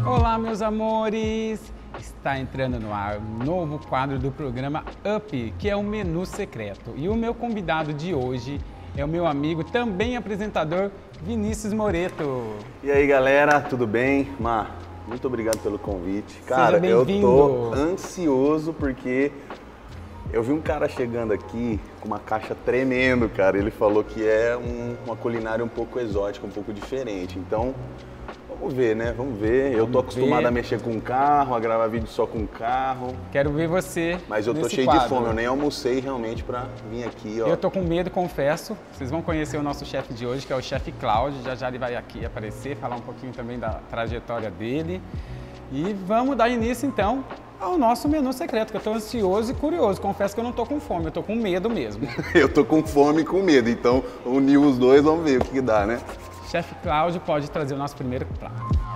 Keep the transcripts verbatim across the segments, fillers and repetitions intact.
Olá, meus amores! Está entrando no ar um novo quadro do programa Up, que é o Menu Secreto. E o meu convidado de hoje é o meu amigo, também apresentador, Vinícius Moreto. E aí, galera, tudo bem? Mar, muito obrigado pelo convite. Cara, eu tô ansioso porque eu vi um cara chegando aqui com uma caixa tremendo, cara. Ele falou que é um, uma culinária um pouco exótica, um pouco diferente. Então, vamos ver, né? Vamos ver. Vamos eu tô acostumado ver. a mexer com carro, a gravar vídeo só com carro. Quero ver você. Mas eu tô nesse cheio quadro. de fome, eu nem almocei realmente pra vir aqui, ó. Eu tô com medo, confesso. Vocês vão conhecer o nosso chefe de hoje, que é o chefe Cláudio. Já já ele vai aqui aparecer, falar um pouquinho também da trajetória dele. E vamos dar início então ao nosso menu secreto, que eu tô ansioso e curioso. Confesso que eu não tô com fome, eu tô com medo mesmo. Eu tô com fome e com medo, então unir os dois, vamos ver o que, que dá, né? Chefe Cláudio pode trazer o nosso primeiro prato.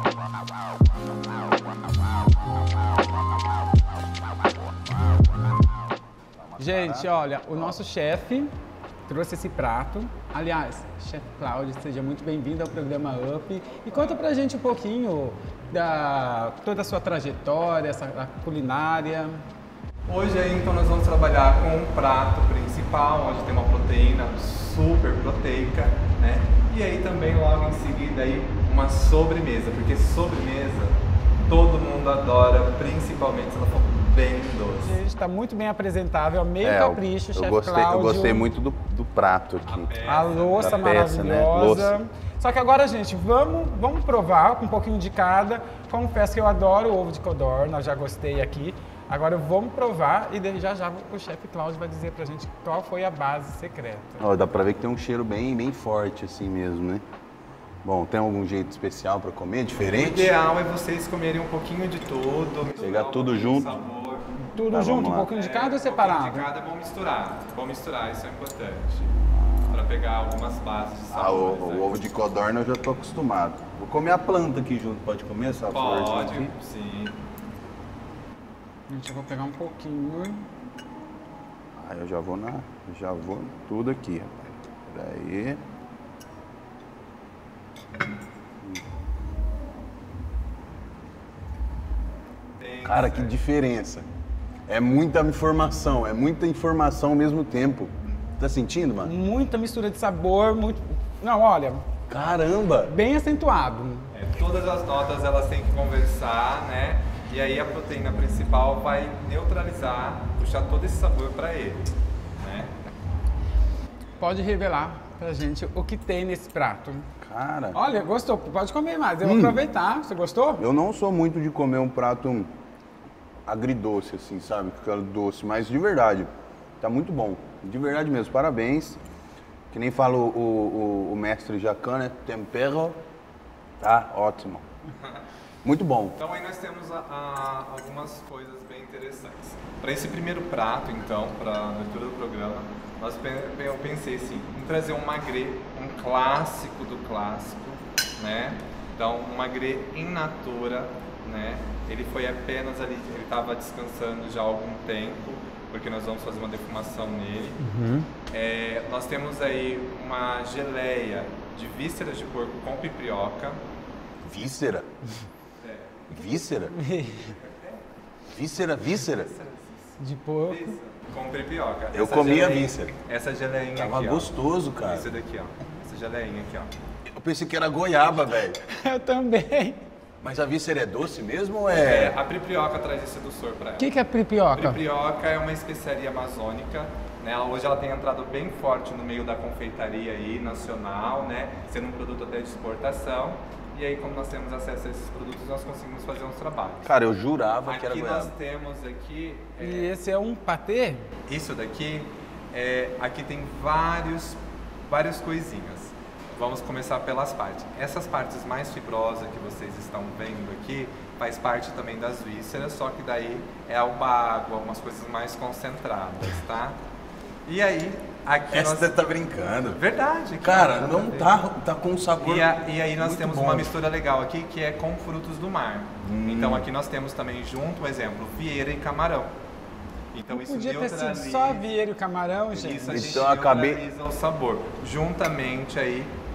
Gente, olha, o nosso chefe trouxe esse prato. Aliás, chefe Cláudio, seja muito bem-vindo ao programa Up. E conta pra gente um pouquinho da toda a sua trajetória, essa a culinária. Hoje aí, então, nós vamos trabalhar com um prato principal, onde tem uma proteína super proteica, né? E aí também logo em seguida aí uma sobremesa, porque sobremesa todo mundo adora, principalmente se ela for bem doce. Gente, está muito bem apresentável, meio é, capricho, chefe gostei, Cláudio. Eu gostei muito do, do prato aqui. A, a louça peça, maravilhosa. né? Louça. Só que agora, gente, vamos, vamos provar com um pouquinho de cada. Confesso que eu adoro o ovo de codorna, eu já gostei aqui. Agora vamos provar e daí já já o chefe Cláudio vai dizer pra gente qual foi a base secreta. Ó, dá pra ver que tem um cheiro bem, bem forte assim mesmo, né? Bom, tem algum jeito especial pra comer, diferente? O ideal é vocês comerem um pouquinho de tudo. Pegar tudo junto. Sabor. Tudo Tá, junto, um pouquinho de cada é, ou separado? Um pouquinho de cada é bom misturar. Bom misturar, isso é importante. Pra pegar algumas bases de sabor. Ah, o, o ovo de codorna eu já tô acostumado. Vou comer a planta aqui junto. Pode comer essa flor? Pode, aqui? sim. Gente, eu vou pegar um pouquinho. Ah, eu já vou na... Já vou tudo aqui, rapaz. Peraí. Cara, que diferença. É muita informação, é muita informação ao mesmo tempo. Tá sentindo, mano? Muita mistura de sabor, muito... Não, olha... Caramba! Bem acentuado. É, todas as notas elas têm que conversar, né? E aí a proteína principal vai neutralizar, puxar todo esse sabor para ele, né? Pode revelar pra gente o que tem nesse prato. Cara... Olha, gostou? Pode comer mais, eu hum. vou aproveitar. Você gostou? Eu não sou muito de comer um prato agridoce, assim, sabe? Aquela doce, mas de verdade, tá muito bom. De verdade mesmo, parabéns. Que nem fala o, o, o mestre Jacan, né? Tempero, tá ótimo. Muito bom. Então aí nós temos a, a, algumas coisas bem interessantes. Para esse primeiro prato, então, para a abertura do programa, nós, eu pensei assim, em trazer um magret, um clássico do clássico, né? Então, um magret in natura, né? Ele foi apenas ali, ele estava descansando já há algum tempo, porque nós vamos fazer uma defumação nele. Uhum. É, nós temos aí uma geleia de vísceras de porco com piprioca. Víscera? É. Víscera? Víscera, víscera? De porco. Com piprioca. Eu essa comi geleinha, a víscera. Essa geleinha Tava aqui, gostoso, ó. cara. Essa daqui, ó. Essa geleinha aqui, ó. Eu pensei que era goiaba, velho. Eu também. Mas a víscera é doce mesmo ou É, é... a piprioca traz esse doçor pra ela. O que, que é pripioca? Piprioca é uma especiaria amazônica, né? Hoje ela tem entrado bem forte no meio da confeitaria aí, nacional, né? Sendo um produto até de exportação. E aí, como nós temos acesso a esses produtos, nós conseguimos fazer uns trabalhos. Cara, eu jurava aqui que era goiaba. nós temos aqui... É, E esse é um patê? Isso daqui, é, aqui tem vários, várias coisinhas. Vamos começar pelas partes. Essas partes mais fibrosas que vocês estão vendo aqui, faz parte também das vísceras, só que daí é a água, umas coisas mais concentradas, tá? E aí, aqui Essa nós... você tá brincando. Verdade. Cara, não tá, tá com um sabor E, a, e aí nós muito temos bom. uma mistura legal aqui, que é com frutos do mar. Hum. Então aqui nós temos também junto, um exemplo, vieira e camarão. Então isso Podia ter sido neutraliza... só vieira e camarão, gente. Isso, a gente Então, acabei- neutraliza o sabor. Juntamente aí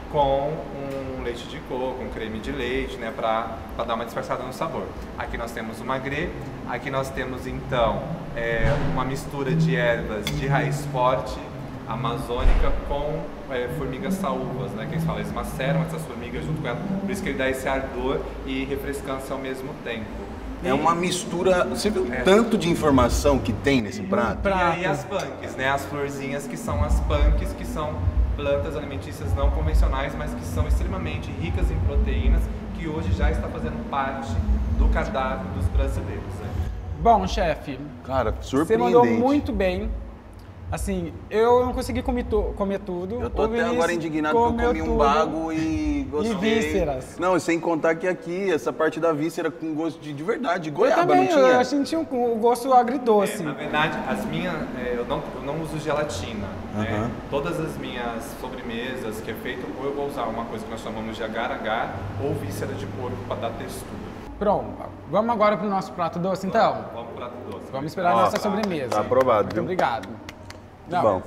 com um leite de coco, um creme de leite, né, para dar uma disfarçada no sabor. Aqui nós temos o magre, aqui nós temos então é, uma mistura de ervas de raiz forte, amazônica, com é, formigas saúvas, né, que eles falam, eles maceram essas formigas junto com ela, por isso que ele dá esse ardor e refrescância ao mesmo tempo. É uma mistura, você viu o é. tanto de informação que tem nesse prato? E aí as punks, né, as florzinhas que são as punks, que são plantas alimentícias não convencionais, mas que são extremamente ricas em proteínas, que hoje já está fazendo parte do cardápio dos brasileiros. Né? Bom, chefe, cara, surpreendente. Você mandou muito bem. Assim, eu não consegui comer, tu, comer tudo. Eu tô até agora indignado que eu comi um bago e gostei. E vísceras. Não, sem contar que aqui, essa parte da víscera com gosto de, de verdade, de goiaba, eu também, não tinha? Eu senti um, um gosto agridoce. É, na verdade, as minhas, é, eu, não, eu não uso gelatina. Uhum. Né? Todas as minhas sobremesas que é feito, ou eu vou usar uma coisa que nós chamamos de agar-agar, ou víscera de porco para dar textura. Pronto, vamos agora pro nosso prato doce, então? Vamos, vamos pro prato doce. Vamos esperar a nossa sobremesa. Tá aprovado, Muito viu? obrigado. Não, bom.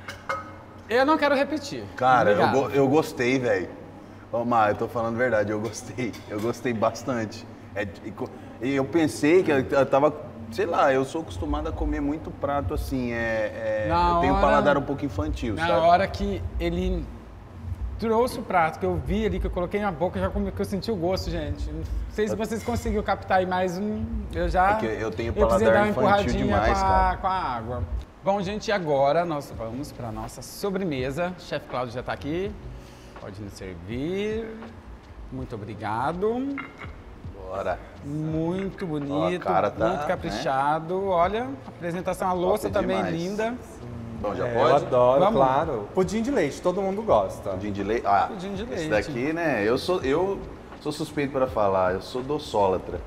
Eu não quero repetir. Cara, eu, go eu gostei, velho. Ô, Mar, eu tô falando a verdade, eu gostei. Eu gostei bastante. É, e eu pensei que eu tava, sei lá, eu sou acostumado a comer muito prato assim. É, é, eu tenho um paladar um pouco infantil, na sabe? Na hora que ele trouxe o prato, que eu vi ali, que eu coloquei na boca, já comi, que eu senti o gosto, gente. Não sei se vocês conseguiram captar aí mais um. Eu já. É que eu tenho eu paladar dar uma infantil demais, com a, cara. com a água. Bom, gente, e agora nós vamos para a nossa sobremesa. O chefe Cláudio já está aqui. Pode nos servir. Muito obrigado. Bora. Muito bonito, Ó, cara tá, muito caprichado. Né? Olha, a apresentação, a louça Top também demais. linda. Bom, já é, pode? Eu adoro, Vamos. claro. Pudim de leite, todo mundo gosta. Pudim de leite? Ah, Pudim de esse leite. daqui, né, eu sou, eu sou suspeito para falar, eu sou doçólatra.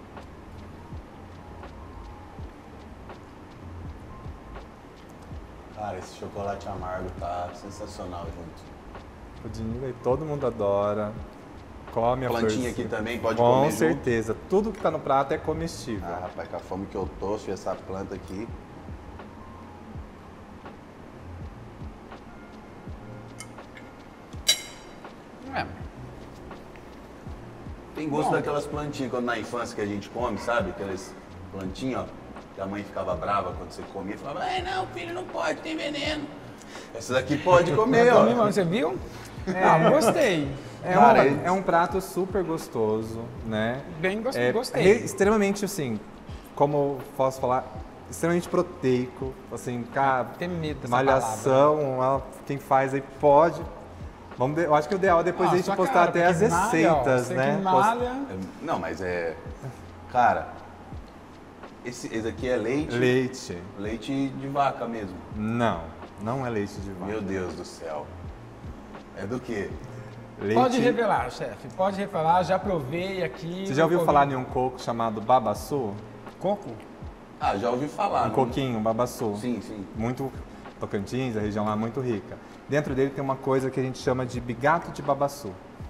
Cara, esse chocolate amargo tá sensacional junto. Pudim de leite, todo mundo adora. Come a plantinha aqui também, pode Com comer Com certeza. Junto. Tudo que tá no prato é comestível. Ah, rapaz, com a fome que eu tô, se essa planta aqui. É. Tem gosto Bom. daquelas plantinhas quando na infância que a gente come, sabe? Aquelas plantinhas, ó, que a mãe ficava brava quando você comia, falava, ai não, filho, não pode, tem veneno. Essa daqui pode comer, ó. Você viu? É. Ah, gostei. É, Cara, um, é um prato super gostoso, né? Bem gost... é, gostei. É extremamente, assim, como posso falar, extremamente proteico, assim, cara, tem medo dessa malhação, palavra. Quem faz aí pode. Vamos de, eu acho que o ideal é depois ah, a gente postar cara, até as receitas, malha, ó, né? Que malha. Não, mas é... Cara, esse, esse aqui é leite? Leite. Leite de vaca mesmo? Não, não é leite de vaca. Meu Deus do céu. É do quê? Leite... Pode revelar, chefe. Pode revelar, já provei aqui. Você já ouviu comi... falar em um coco chamado babaçu? Coco? Ah, já ouvi falar. Um não... coquinho, babaçu. Sim, sim. Muito Tocantins, a região lá muito rica. Dentro dele tem uma coisa que a gente chama de bigato de babaçu.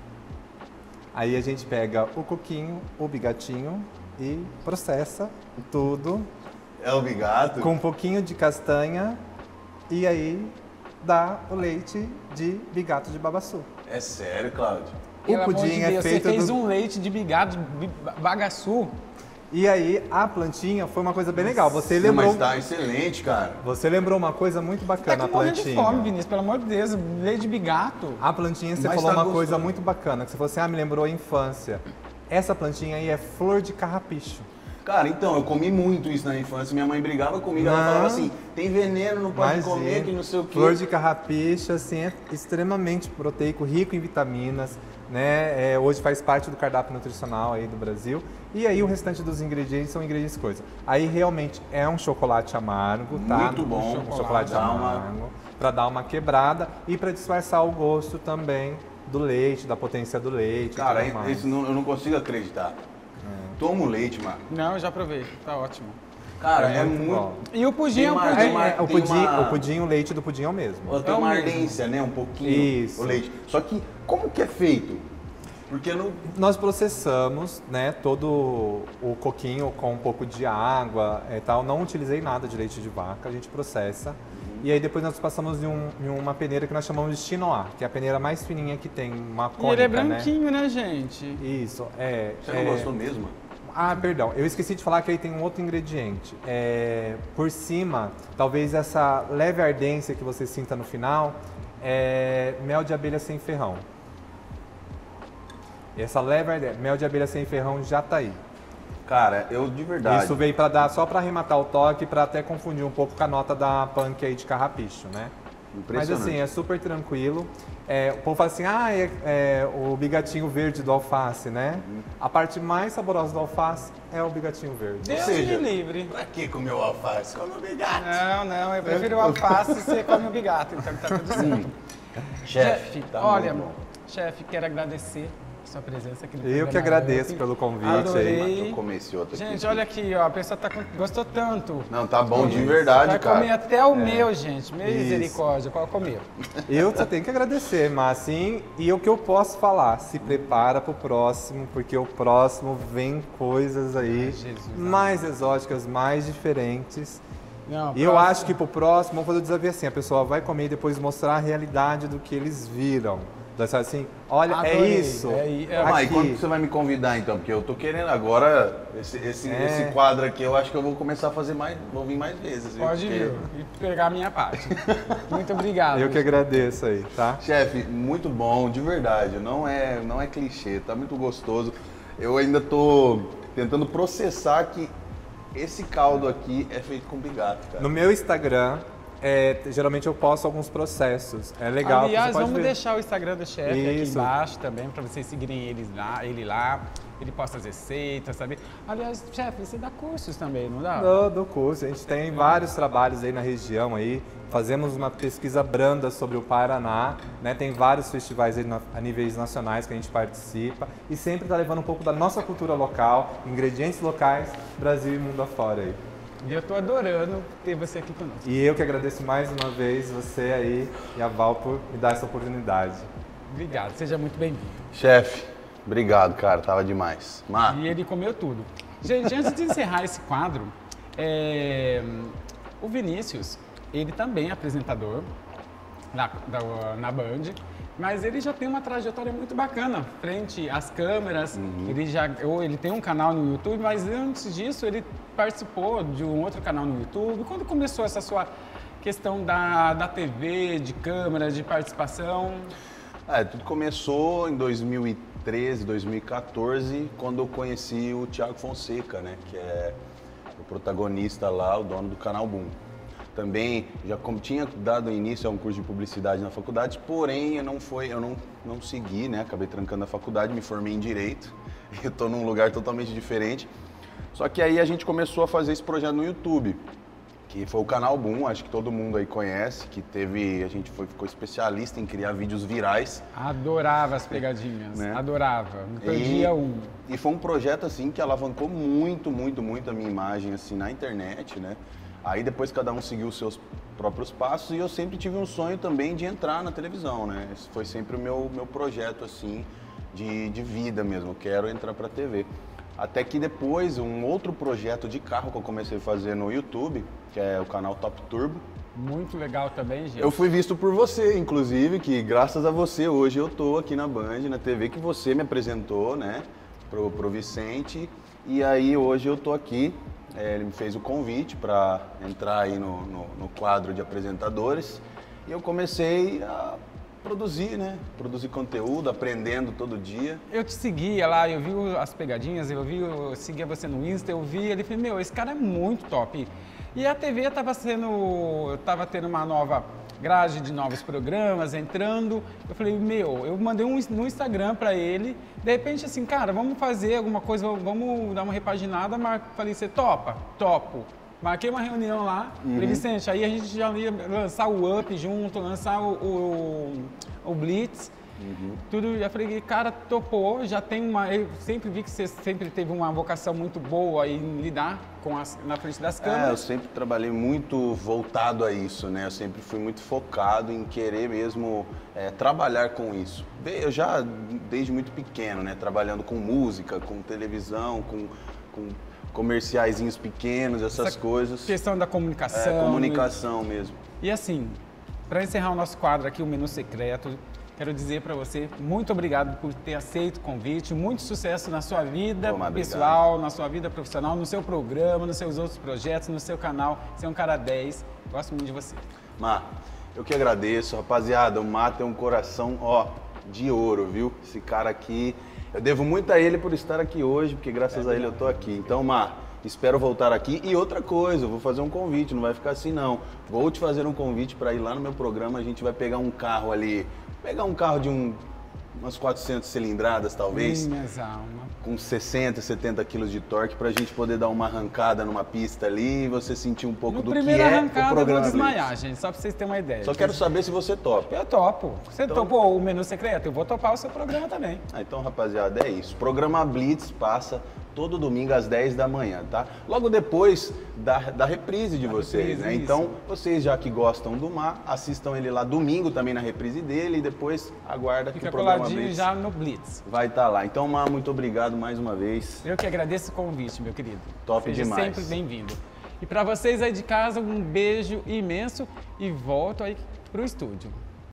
Aí a gente pega o coquinho, o bigatinho e processa tudo. É o bigato? Com um pouquinho de castanha e aí dá o leite de bigato de babaçu. É sério, Cláudio? O Pelo pudim amor de é Deus, feito Você fez do... um leite de bigato de bagaçu. E aí a plantinha foi uma coisa bem legal. Você Não, lembrou... mas tá excelente, cara. Você lembrou uma coisa muito bacana, Tá a com morrendo plantinha. de fome, Vinícius, pelo amor de Deus. Leite de bigato. A plantinha, você Mas falou tá uma gostoso. coisa muito bacana, que você falou assim, ah, me lembrou a infância. Essa plantinha aí é flor de carrapicho. Cara, então, eu comi muito isso na infância. Minha mãe brigava comigo, ela Não. falava assim, tem veneno, não pode Imagina. comer, que não sei o quê. Flor de carrapicho, assim, é extremamente proteico, rico em vitaminas, né? É, hoje faz parte do cardápio nutricional aí do Brasil. E aí o restante dos ingredientes são ingredientes coisas. Aí realmente é um chocolate amargo, tá? Muito bom. Um chocolate, chocolate Dá uma- amargo, para dar uma quebrada e para disfarçar o gosto também do leite, da potência do leite. e Cara, tudo mais. isso não, eu não consigo acreditar. Toma o leite, mano. Não, eu já provei. Tá ótimo. Cara, É é, muito muito... bom. E o pudim Tem é um uma- pudim. tem uma- É, o, tem pudim, uma- o pudim, o leite do pudim é o mesmo. Tem É o uma mesmo. ardência, né? Um pouquinho Isso. o leite. Só que, como que é feito? Porque não... Nós processamos, né, todo o coquinho com um pouco de água e tal. Não utilizei nada de leite de vaca, a gente processa. E aí depois nós passamos em, um, em uma peneira que nós chamamos de chinois, que é a peneira mais fininha que tem, uma cônica, e ele é branquinho, né, né gente? Isso, é... Você não é... gostou mesmo? Ah, perdão, eu esqueci de falar que aí tem um outro ingrediente. É, por cima, talvez essa leve ardência que você sinta no final, é mel de abelha sem ferrão. Essa leve ardência, mel de abelha sem ferrão já tá aí. Cara, eu de verdade... Isso veio para dar, só para arrematar o toque, para até confundir um pouco com a nota da punk aí de carrapicho, né? Mas assim, é super tranquilo. É, o povo fala assim, ah, é, é o bigatinho verde do alface, né? Uhum. A parte mais saborosa do alface é o bigatinho verde. Deus me livre. Pra que comer o alface? Come o bigato. Não, não, eu prefiro o alface e você come o bigato, então tá tudo certo. Chefe, tá olha, chefe, quero agradecer sua presença aqui no Eu que agradeço pelo convite. Adorei. Aí. Eu comer esse outro gente, aqui. olha aqui, ó, a pessoa tá, gostou tanto. Não, tá bom de verdade, vai cara. Vai comer até o é. meu, gente. Misericórdia, qual comer? Eu só tenho que agradecer, mas assim, e o que eu posso falar, se prepara pro próximo, porque o próximo vem coisas aí Ai, Jesus, mais Deus. exóticas, mais diferentes. Não, e eu acho que pro próximo, vamos fazer o desafio assim, a pessoa vai comer e depois mostrar a realidade do que eles viram. Assim, olha, Adorei. é isso. É, é, Mas quando você vai me convidar então? Porque eu tô querendo agora, esse, esse, é. esse quadro aqui, eu acho que eu vou começar a fazer mais, vou vir mais vezes. Pode vir porque... e pegar a minha parte. Muito obrigado. Eu que agradeço aí, tá? Chefe, muito bom, de verdade, não é, não é clichê, tá muito gostoso. Eu ainda tô tentando processar que esse caldo aqui é feito com bigato, cara. No meu Instagram, É, geralmente eu posto alguns processos. É legal. Aliás, vamos ver. deixar o Instagram do chefe aqui embaixo também, para vocês seguirem ele lá, ele lá. Ele posta as receitas, sabe? Aliás, chefe, você dá cursos também, não dá? Dou, dou curso. A gente tem é. vários trabalhos aí na região aí. Fazemos uma pesquisa branda sobre o Paraná, né? Tem vários festivais aí a níveis nacionais que a gente participa e sempre está levando um pouco da nossa cultura local, ingredientes locais, Brasil e mundo afora aí. E eu tô adorando ter você aqui conosco. E eu que agradeço mais uma vez você aí e a Val por me dar essa oportunidade. Obrigado, seja muito bem-vindo. Chefe, obrigado, cara, tava demais. Mar... E ele comeu tudo. Gente, antes de encerrar esse quadro, é... o Vinícius, ele também é apresentador na, da, na Band, mas ele já tem uma trajetória muito bacana frente às câmeras. Uhum. Ele já, ou ele tem um canal no YouTube, mas antes disso ele participou de um outro canal no YouTube. Quando começou essa sua questão da, da T V, de câmera, de participação? É, tudo começou em dois mil e treze, dois mil e quatorze, quando eu conheci o Thiago Fonseca, né, que é o protagonista lá, o dono do canal Boom. Também já como tinha dado início a um curso de publicidade na faculdade, porém eu não foi, eu não, não segui, né? Acabei trancando a faculdade, me formei em direito. Eu estou num lugar totalmente diferente. Só que aí a gente começou a fazer esse projeto no YouTube, que foi o canal Boom, acho que todo mundo aí conhece, que teve, a gente foi, ficou especialista em criar vídeos virais. Adorava as pegadinhas, né? Adorava, não perdia um. E foi um projeto assim que alavancou muito, muito, muito a minha imagem assim na internet, né? Aí depois cada um seguiu os seus próprios passos e eu sempre tive um sonho também de entrar na televisão, né? Esse foi sempre o meu, meu projeto, assim, de, de vida mesmo, eu quero entrar pra T V. Até que depois, um outro projeto de carro que eu comecei a fazer no YouTube, que é o canal Top Turbo. Muito legal também, gente. Eu fui visto por você, inclusive, que graças a você hoje eu tô aqui na Band, na T V, que você me apresentou, né? Pro, pro Vicente. E aí hoje eu tô aqui. É, ele me fez o convite para entrar aí no, no, no quadro de apresentadores e eu comecei a produzir, né? Produzir conteúdo, aprendendo todo dia. Eu te seguia lá, eu vi as pegadinhas, eu vi, eu seguia você no Insta, eu vi, ele falei, meu, esse cara é muito top. E a T V estava sendo, estava tendo uma nova grade de novos programas entrando. Eu falei, meu, eu mandei um no Instagram para ele, de repente assim, cara, vamos fazer alguma coisa, vamos dar uma repaginada, mas falei, você topa? Topo. Marquei uma reunião lá, uhum. Falei, Vicente, aí a gente já ia lançar o Up junto, lançar o, o, o Blitz. Uhum. Tudo, já falei, cara, topou, já tem uma. Eu sempre vi que você sempre teve uma vocação muito boa em lidar com as, na frente das câmeras. É, eu sempre trabalhei muito voltado a isso, né? Eu sempre fui muito focado em querer mesmo é, trabalhar com isso. Eu já, desde muito pequeno, né? Trabalhando com música, com televisão, com, com comerciaizinhos pequenos, essas Essa coisas. Questão da comunicação. É, comunicação mesmo. E assim, para encerrar o nosso quadro aqui, o Menu Secreto, quero dizer para você, muito obrigado por ter aceito o convite, muito sucesso na sua vida Toma, pessoal, obrigado. na sua vida profissional, no seu programa, nos seus outros projetos, no seu canal. Você é um cara dez, gosto muito de você. Má, eu que agradeço, rapaziada, o Má tem um coração, ó, de ouro, viu? Esse cara aqui, eu devo muito a ele por estar aqui hoje, porque graças é a ele eu tô aqui. Então, Má, espero voltar aqui. E outra coisa, eu vou fazer um convite, não vai ficar assim não. Vou te fazer um convite para ir lá no meu programa, a gente vai pegar um carro ali, pegar um carro de um, umas quatrocentas cilindradas talvez, Minhas almas. com sessenta, setenta quilos de torque, pra gente poder dar uma arrancada numa pista ali e você sentir um pouco No do que primeiro é arrancada, o programa eu vou Blitz. desmaiar, gente, só pra vocês terem uma ideia. Só quero saber se você topa. Eu topo. Você Então- topou o Menu Secreto? Eu vou topar o seu programa também. Ah, então, rapaziada, é isso. O programa Blitz passa todo domingo às dez da manhã, tá? Logo depois da, da reprise de Da vocês, reprise, né? isso. Então, vocês já que gostam do Má, assistam ele lá domingo também na reprise dele e depois aguarda que Fica o programa coladinho Blitz já no Blitz. vai estar lá. Então, Má, muito obrigado mais uma vez. Eu que agradeço o convite, meu querido. Top Seja demais. sempre bem-vindo. E para vocês aí de casa, um beijo imenso e volto aí pro estúdio.